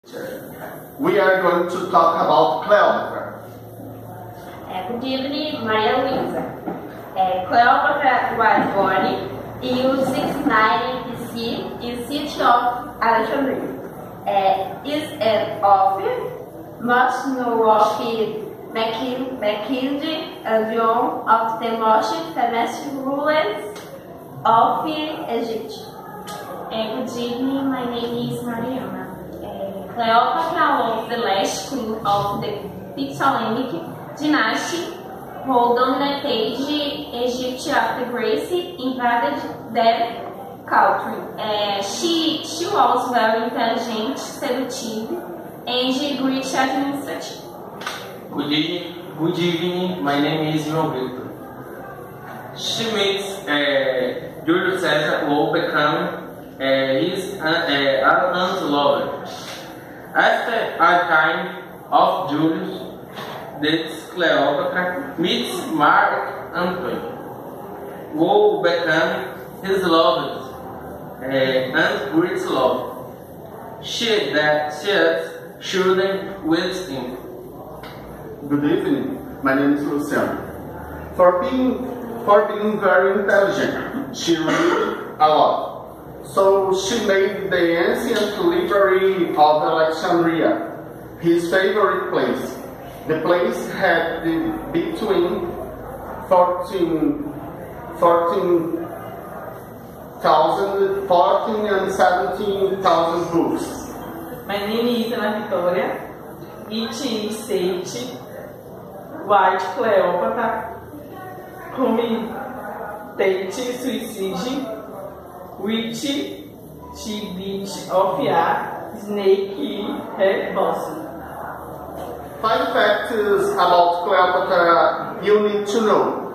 We are going to talk about Cleopatra. Good evening, Maria Luisa. Cleopatra was born in 69 BC in the city of Alexandria. Is an author, most known of Mackenzie as one of the most famous rulers of Egypt. Good evening, my name is Mariana. Cleopatra was the last queen of the Ptolemaic dynasty who dominated Egypt after Greece invaded their country. She was very intelligent, seductive, and great administrative. Good evening, my name is João Victor. She meets Julius Caesar who become his ardent lover. After a time of Julius, this Cleopatra meets Mark Antony, who become his lover and great love. She has children with him. Good evening, my name is Luciano. For being very intelligent, she read a lot. So she made the ancient library of Alexandria his favorite place. The place had between 14 and 17,000 books. My name is Ana Vitória. It said White Cleopatra committed suicide, which she did of a snake in her bosom. 5 facts about Cleopatra you need to know.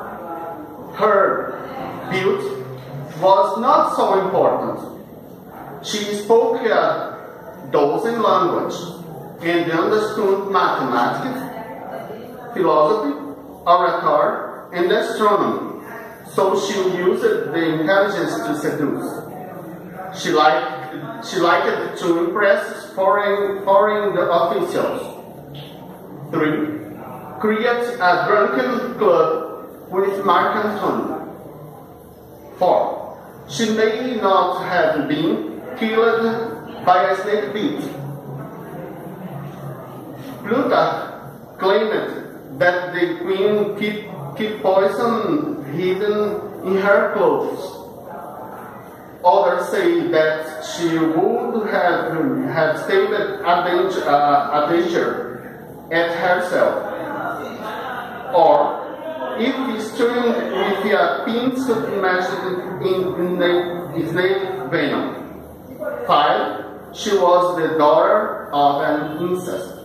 Her beauty was not so important. She spoke a dozen languages and understood mathematics, philosophy, oratory, and astronomy. So she used the intelligence to seduce. She liked to impress foreign officials. 3. Create a drunken club with Mark Antony. 4. She may not have been killed by a snake bit. Plutarch claimed that the queen kept poison hidden in her clothes. Others say that she would have stayed a danger at herself, or if strained with a pin submerged in snake venom. 5. She was the daughter of an incest.